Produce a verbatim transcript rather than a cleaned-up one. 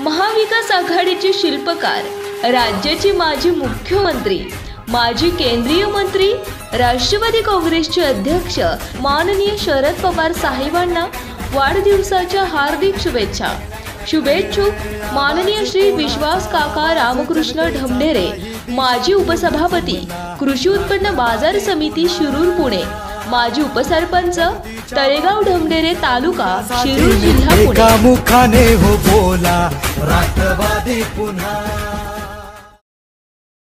महाविकास आघाडीचे शिल्पकार, राज्याचे माजी मुख्यमंत्री, माजी केंद्रीय मंत्री, राष्ट्रवादी काँग्रेसचे अध्यक्ष माननीय शरद पवार साहेबांना वाढदिवसाच्या हार्दिक शुभेच्छा। शुभेच्छुक माननीय श्री विश्वास काका रामकृष्ण ढमढेरे, माजी उपसभापती, कृषी उत्पन्न बाजार समिती शिरूर पुणे, माजी उपसरपंच, तळेगाव ढमढेरे तालुका शिरूर जिल्हा पुणे। मुखाने हो बोला राष्ट्रवादी पुन्हा।